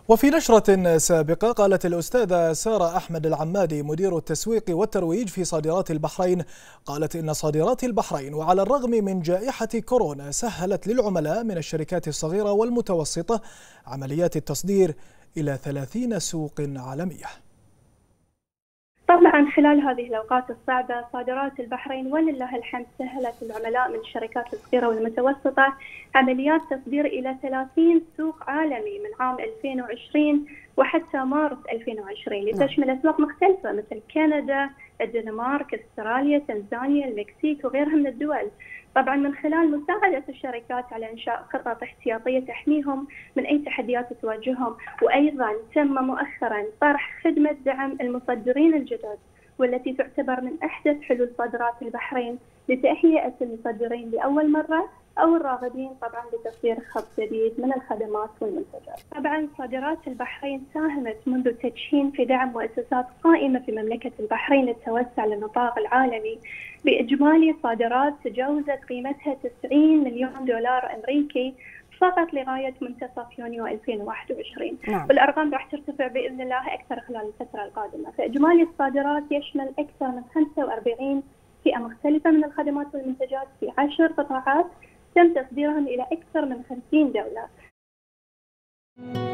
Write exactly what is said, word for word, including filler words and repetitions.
وفي نشرة سابقة قالت الأستاذة سارة أحمد العمادي مدير التسويق والترويج في صادرات البحرين، قالت إن صادرات البحرين وعلى الرغم من جائحة كورونا سهلت للعملاء من الشركات الصغيرة والمتوسطة عمليات التصدير إلى ثلاثين سوق عالمية. طبعا خلال هذه الأوقات الصعبة صادرات البحرين ولله الحمد سهلت العملاء من الشركات الصغيرة والمتوسطة عمليات تصدير إلى ثلاثين سوق عالمي من عام ألفين وعشرين وحتى مارس ألفين وعشرين، لتشمل أسواق مختلفة مثل كندا، الدنمارك، استراليا، تنزانيا، المكسيك وغيرها من الدول. طبعا من خلال مساعدة الشركات على إنشاء خطط احتياطية تحميهم من أي تحديات تواجههم، وأيضا تم مؤخرا طرح خدمة دعم المصدرين الجدد والتي تعتبر من أحدث حلول صادرات البحرين لتهيئة المصدرين لأول مرة أو الراغبين طبعا بتصدير خط جديد من الخدمات والمنتجات. طبعا صادرات البحرين ساهمت منذ التدشين في دعم مؤسسات قائمة في مملكة البحرين للتوسع للنطاق العالمي بإجمالي صادرات تجاوزت قيمتها تسعين مليون دولار أمريكي فقط لغاية منتصف يونيو ألفين وواحد وعشرين. نعم. والأرقام راح ترتفع بإذن الله أكثر خلال الفترة القادمة. فإجمالي الصادرات يشمل أكثر من خمسة وأربعين فئة مختلفة من الخدمات والمنتجات في عشر قطاعات تم تصديرهم إلى أكثر من خمسين دولة.